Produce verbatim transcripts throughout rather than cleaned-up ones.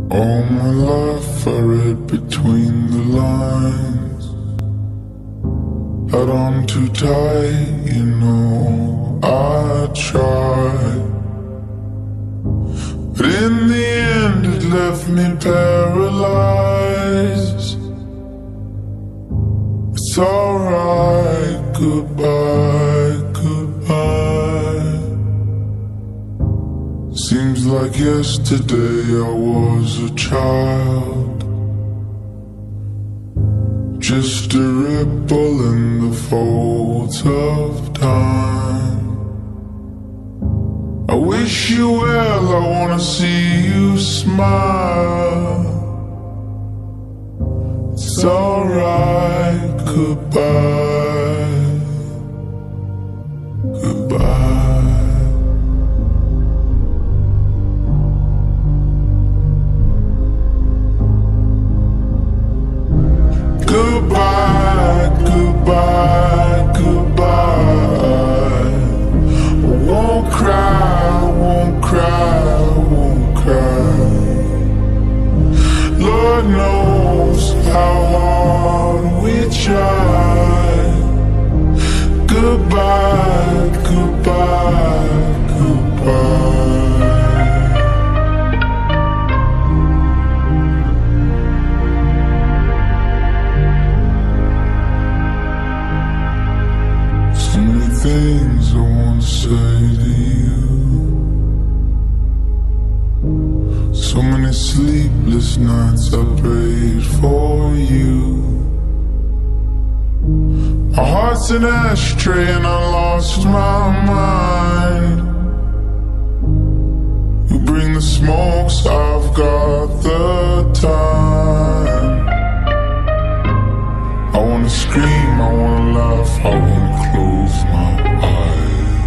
All my life I read between the lines. Held on too tight, you know I tried, but in the end it left me paralyzed. It's alright, goodbye, goodbye. Seems like yesterday I was a child, just a ripple in the folds of time. I wish you well, I wanna see you smile. It's alright, goodbye, goodbye. Goodbye, goodbye, goodbye. I won't cry, won't cry, won't cry. Lord knows how hard we try. Goodbye, goodbye, goodbye. So many things I want to say to you, so many sleepless nights I prayed for you. My heart's an ashtray and I lost my mind. You bring the smokes, I've got the time. I wanna scream, I wanna laugh, I wanna close my eyes.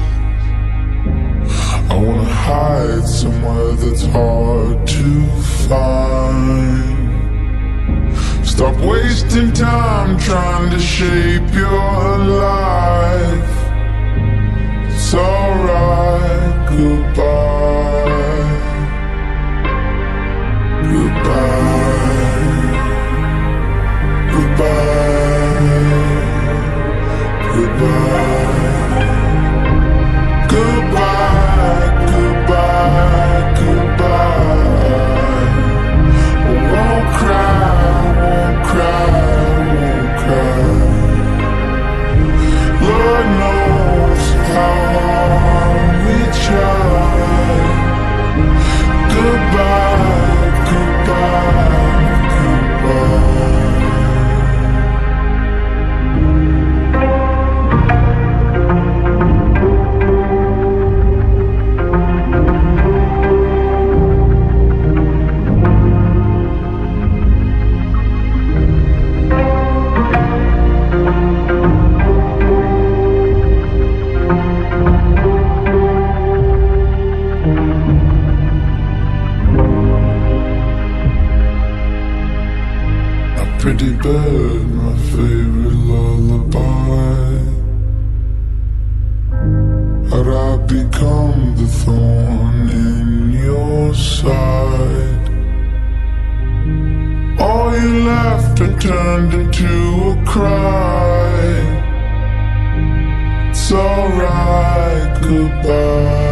I wanna hide somewhere that's hard to find. Stop wasting time trying to shape your life. It's alright, goodbye, goodbye, goodbye, goodbye, goodbye, goodbye, goodbye. I won't cry, won't cry, won't cry. Lord knows how hard we try. Goodbye, goodbye, goodbye. Pretty bird, my favorite lullaby. How'd I become the thorn in your side? All your laughter turned into a cry. It's alright, goodbye.